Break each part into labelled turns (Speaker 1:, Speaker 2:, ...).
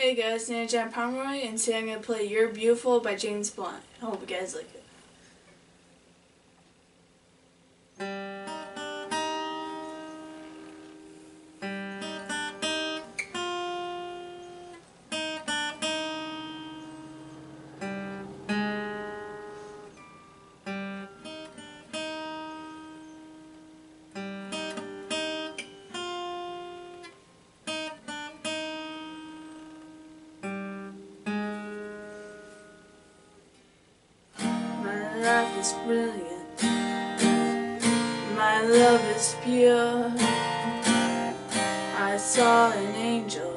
Speaker 1: Hey guys, Nana Jan Pomeroy, and today I'm going to play You're Beautiful by James Blunt. I hope you guys like it. My life is brilliant, my love is pure. I saw an angel,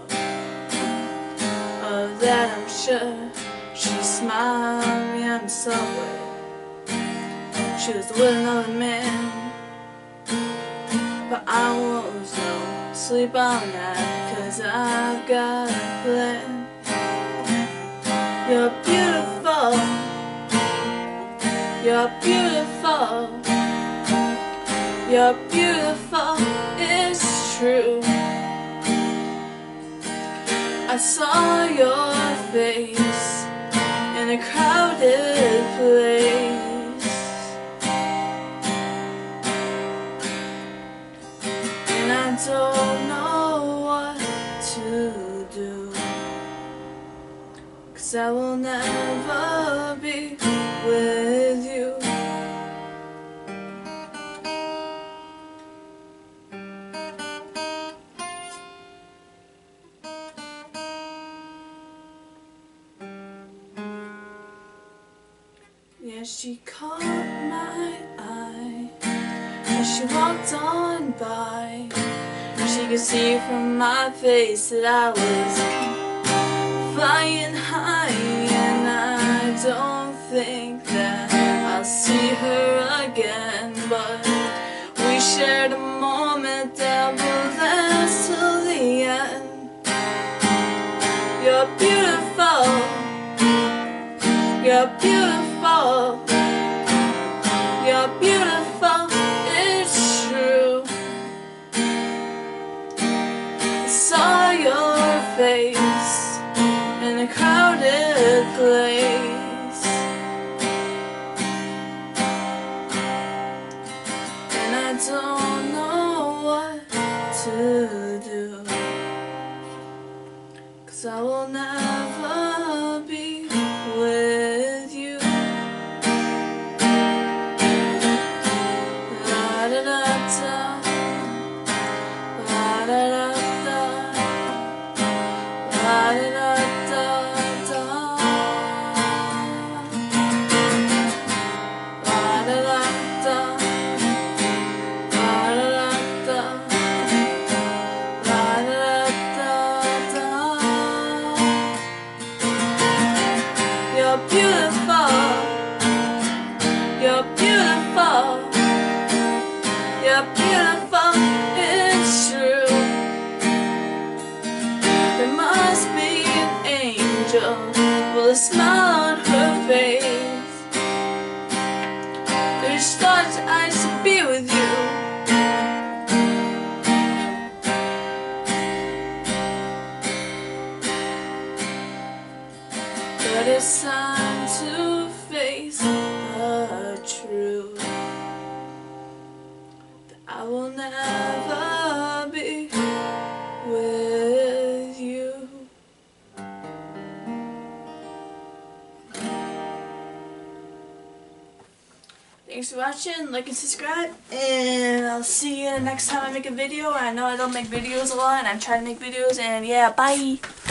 Speaker 1: of that I'm sure. She smiled at me on the subway. She was with another man, but I won't sleep all night, 'cause I've got a plan. You're beautiful, you're beautiful, you're beautiful, it's true. I saw your face in a crowded place, and I don't know what to do, 'cause I will never be with you. Yeah, she caught my eye as she walked on by. She could see from my face that I was flying high, and I don't think that I'll see her again, but we shared a moment that will last till the end. You're beautiful, you're beautiful, you're beautiful, it's true. I saw your face in a crowded place, and I don't know what to do, 'cause I will never be with you. La da da da, la da da da, la da da da, la da da da, la da da da, la da da da. You're beautiful, you're beautiful, you're beautiful, it's true. There must be an angel with a smile on her face. There's stars I should be with you. But it's time to face the truth, that I will never be with you. Thanks for watching, like and subscribe, and I'll see you next time I make a video. I know I don't make videos a lot, and I'm trying to make videos, and yeah, bye!